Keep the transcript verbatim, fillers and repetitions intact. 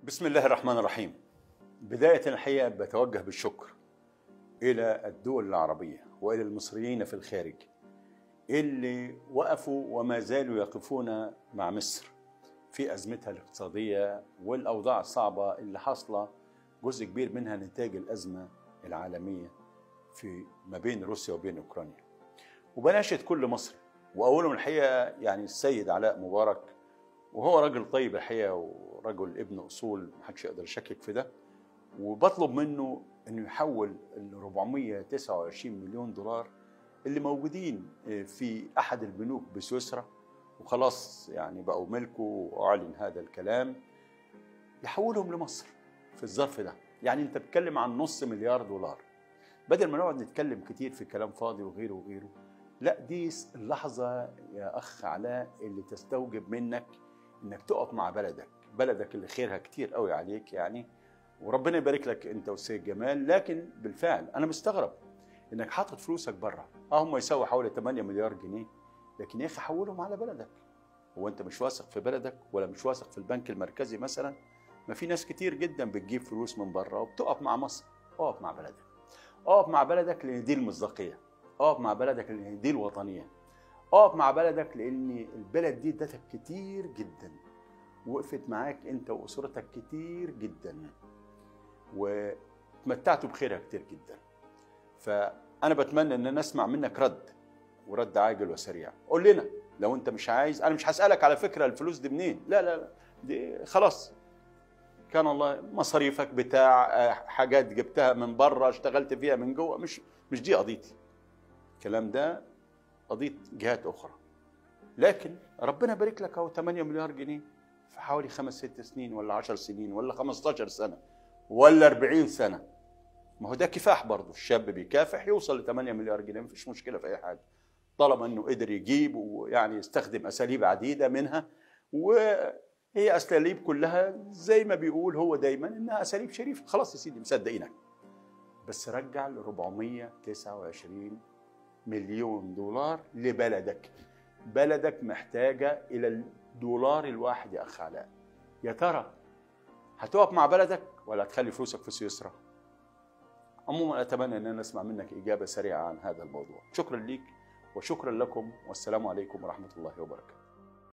بسم الله الرحمن الرحيم. بداية الحقيقة بتوجه بالشكر إلى الدول العربية وإلى المصريين في الخارج اللي وقفوا وما زالوا يقفون مع مصر في أزمتها الاقتصادية والأوضاع الصعبة اللي حاصلة جزء كبير منها نتاج الأزمة العالمية في ما بين روسيا وبين أوكرانيا. وبناشد كل مصري وأولهم الحقيقة يعني السيد علاء مبارك، وهو راجل طيب الحقيقة ورجل ابن أصول محدش يقدر يشكك في ده، وبطلب منه انه يحول ال أربعمائة وتسعة وعشرين مليون دولار اللي موجودين في احد البنوك بسويسرا وخلاص يعني بقوا ملكه واعلن هذا الكلام، يحولهم لمصر في الظرف ده. يعني انت بتتكلم عن نص مليار دولار، بدل ما نقعد نتكلم كتير في كلام فاضي وغيره وغيره. لا، دي اللحظة يا اخ علاء اللي تستوجب منك انك تقف مع بلدك، بلدك اللي خيرها كتير قوي عليك يعني، وربنا يبارك لك انت والسيد جمال. لكن بالفعل انا مستغرب انك حاطط فلوسك بره. اه هم يساووا حوالي ثمانية مليار جنيه، لكن يا اخي حولهم على بلدك. هو انت مش واثق في بلدك ولا مش واثق في البنك المركزي مثلا؟ ما في ناس كتير جدا بتجيب فلوس من بره وبتقف مع مصر. اقف مع بلدك، اقف مع بلدك لان دي المصداقيه، اقف مع بلدك لان دي الوطنيه، اقف مع بلدك لان البلد دي ادتك كتير جدا، وقفت معاك انت واسرتك كتير جدا، وتمتعتوا بخيرها كتير جدا. فأنا بتمنى إن أنا أسمع منك رد، ورد عاجل وسريع. قول لنا لو أنت مش عايز. أنا مش هسألك على فكرة الفلوس دي منين، لا لا لا، دي خلاص كان الله مصاريفك بتاع حاجات جبتها من بره اشتغلت فيها من جوه، مش مش دي قضيتي. الكلام ده قضية جهات أخرى. لكن ربنا يبارك لك أهو ثمانية مليار جنيه في حوالي خمس ست سنين ولا عشر سنين ولا خمستاشر سنة ولا أربعين سنة. ما هو ده كفاح برضه، الشاب بيكافح يوصل ل ثمانية مليار جنيه، مفيش مشكلة في أي حاجة طالما إنه قدر يجيب ويعني يستخدم أساليب عديدة منها، وهي أساليب كلها زي ما بيقول هو دايما إنها أساليب شريفة. خلاص يا سيدي مصدقينك، بس رجع ل أربعمائة وتسعة وعشرين مليون دولار لبلدك. بلدك محتاجة إلى الدولار الواحد يا أخ علاء. يا ترى هتقف مع بلدك ولا هتخلي فلوسك في سويسرا؟ عموما أتمنى أن أنا أسمع منك إجابة سريعة عن هذا الموضوع. شكرا ليك وشكرا لكم، والسلام عليكم ورحمة الله وبركاته.